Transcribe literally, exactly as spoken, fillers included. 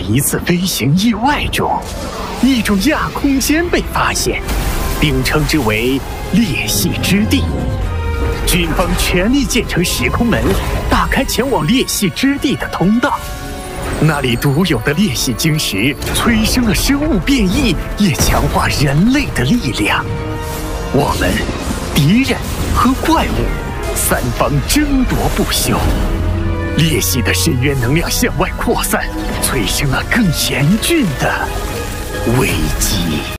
一次飞行意外中，一种亚空间被发现，并称之为裂隙之地。军方全力建成时空门，打开前往裂隙之地的通道。那里独有的裂隙晶石催生了生物变异，也强化人类的力量。我们、敌人和怪物三方争夺不休。裂隙的深渊能量向外扩散，催生了更严峻的危机。